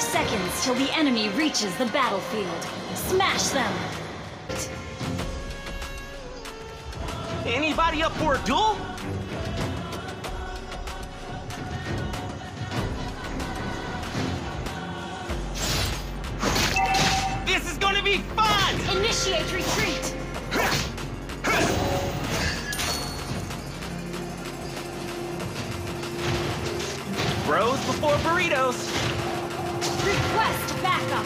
seconds till the enemy reaches the battlefield. Smash them! Anybody up for a duel? This is gonna be fun! Initiate retreat! Bros before burritos! Request backup!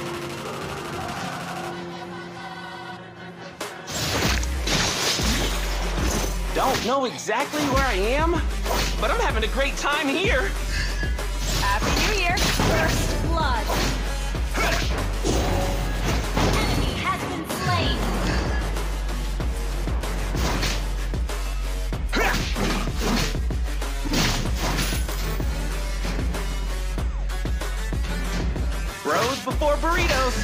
Don't know exactly where I am, but I'm having a great time here! Happy New Year! First blood! Enemy has been slain! Bros before burritos!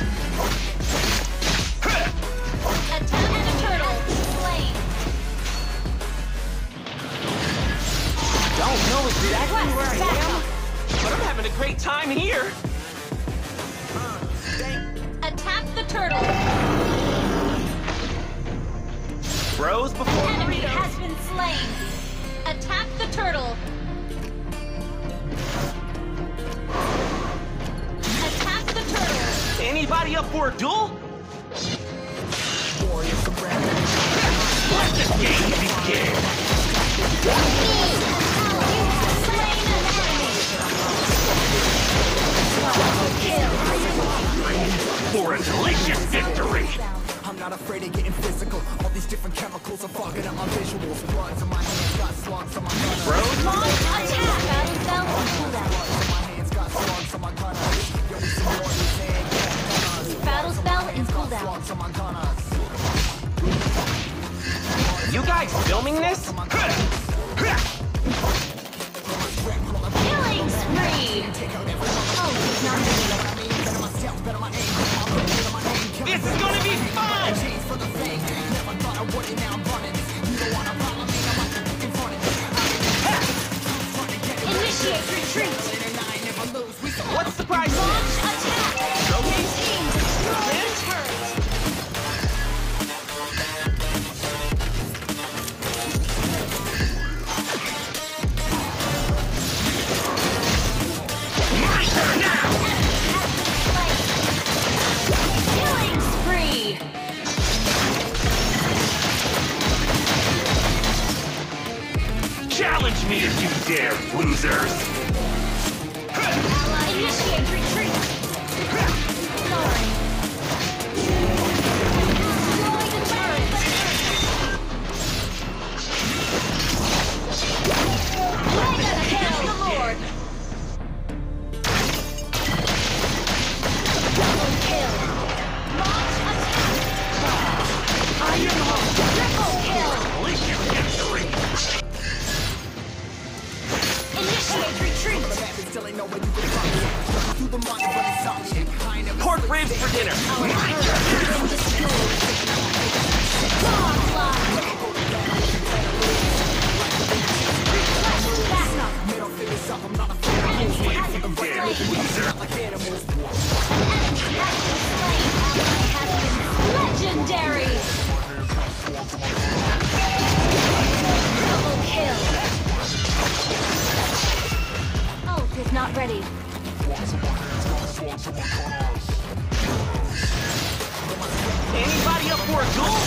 Attack and a turtle slain! Don't know exactly where I Request am, but I'm having a great time here! Attack the turtle! Bros before Enemy burritos! has been slain! Attack the turtle! Attack the turtle! Anybody up for a duel? Let the game begin! Slain an enemy! For a delicious victory! I'm not afraid of getting physical. All these different chemicals are fogging up my visuals. Bloods on my hands, got slugs on my gunners. Bros Launch attack! Battle fell on cooldown. Bloods on my hands, got slugs on my gunners. Yo, we some warriors and gunners. Battle spell in Got cooldown. slugs on my gunners. You guys filming this? Killing spree! Oh, he's not ready. Better myself, better my aim. I'm ready to my aim. This is gonna be fun! Chains for the fame. Never thought I would it, now I'm running. You don't wanna follow me, I'm like in front of me. Initiate retreat! And I never lose. We so What's the prize? Launch attack! Showcase? Team destroy the turret! My turn now! Killing spree! Challenge me if you dare, losers! Initiate retreat! Sorry. Destroy the turret! Mega kill the Lord! Double kill! Launch attack! Iron Hole! Triple kill! Delicious victory! Initiate retreat! still ain't know where you can find me. Through the money, but it's all shit. I ain't never Pork ribs for dinner! Our turret has been destroyed! Godlike! Request backup! middle fingers up, I'm not a fan. Enemy has been slain! Like animals. Enemy has been slain! Ally has been legendary! Double kill! Ult is not ready. Anybody up for a duel?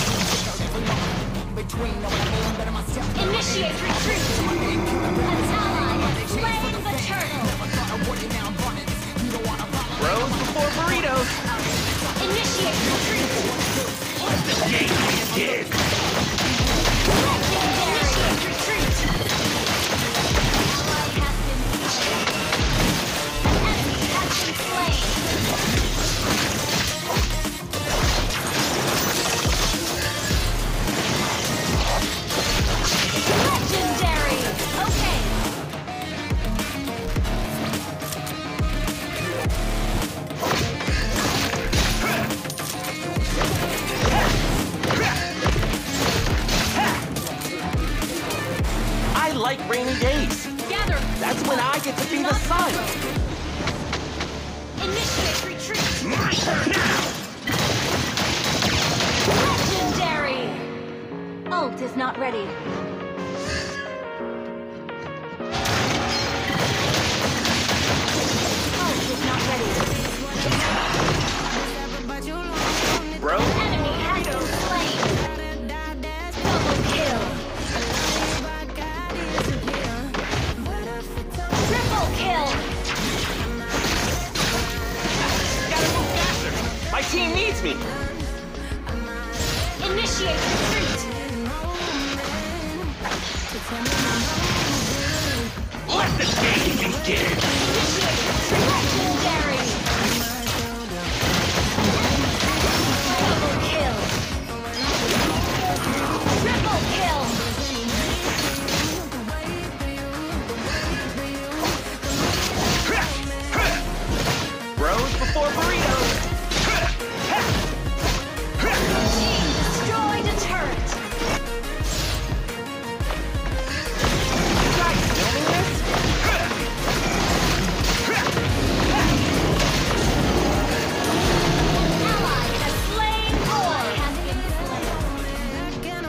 Initiate retreat! An ally has slain the turtle! Bros before burritos! Initiate retreat! Let the game begin! Initiate retreat! Ally has been slain. An enemy has been slain. Legendary! Okay. against me. Initiate retreat. Let the game begin. Legendary. Double kill. Triple kill. Bros before burritos. Team destroyed a turret. You guys filming this? Ally has slain Roy. Has been slain.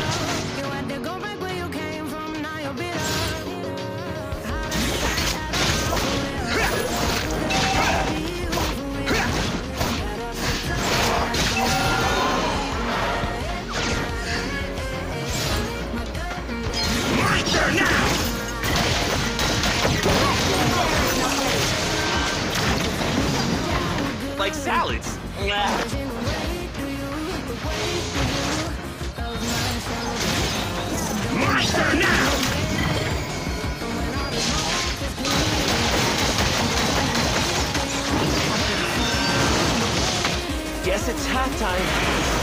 My turn now! Like salads. My turn now! Guess it's halftime.